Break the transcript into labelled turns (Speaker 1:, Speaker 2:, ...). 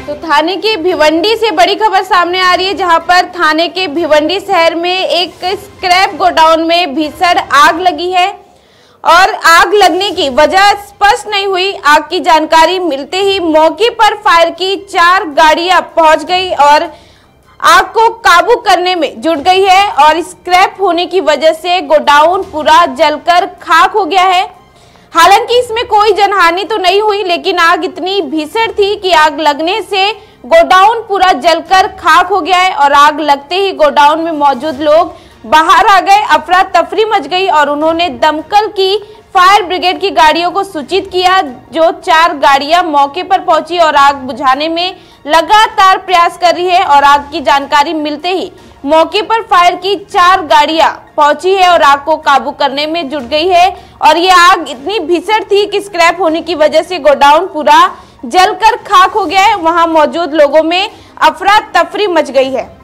Speaker 1: तो थाने के भिवंडी से बड़ी खबर सामने आ रही है, जहां पर थाने के भिवंडी शहर में एक स्क्रैप गोडाउन में भीषण आग लगी है और आग लगने की वजह स्पष्ट नहीं हुई। आग की जानकारी मिलते ही मौके पर फायर की 4 गाड़ियां पहुंच गई और आग को काबू करने में जुट गई है और स्क्रैप होने की वजह से गोडाउन पूरा जलकर खाक हो गया है। हालांकि इसमें कोई जनहानि तो नहीं हुई, लेकिन आग इतनी भीषण थी कि आग लगने से गोडाउन पूरा जलकर खाक हो गया है और आग लगते ही गोडाउन में मौजूद लोग बाहर आ गए। अफरा तफरी मच गई और उन्होंने दमकल की फायर ब्रिगेड की गाड़ियों को सूचित किया, जो 4 गाड़ियां मौके पर पहुंची और आग बुझाने में लगातार प्रयास कर रही है। और आग की जानकारी मिलते ही मौके पर फायर की 4 गाड़ियां पहुंची है और आग को काबू करने में जुट गई है। और ये आग इतनी भीषण थी कि स्क्रैप होने की वजह से गोडाउन पूरा जलकर खाक हो गया है। वहां मौजूद लोगों में अफरा तफरी मच गई है।